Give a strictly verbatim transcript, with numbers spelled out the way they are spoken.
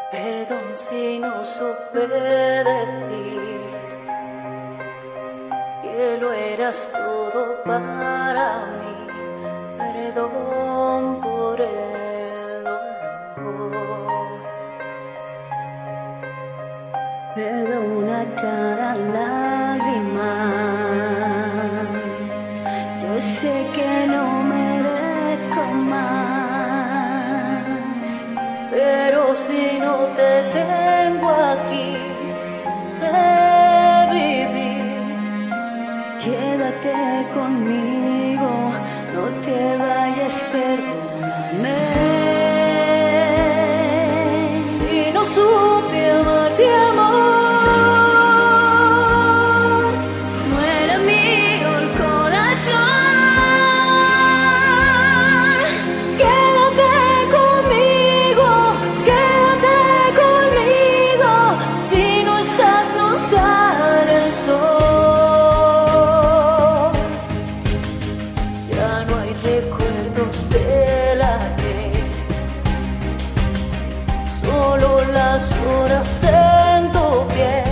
Perdón si no supe decir que lo eras todo para mí. Perdón por el dolor. Perdona cada lágrima. Yo sé que no merezco más, Pero si no te tengo aquí, no sé vivir. quédate conmigo, no te vayas, perdóname. Si no supe amarte, amor, No era mío el corazón. quédate conmigo, quédate conmigo. Si no estás, no sale el sol. Ya no hay recuerdos del ayer, solo las horas en tu piel.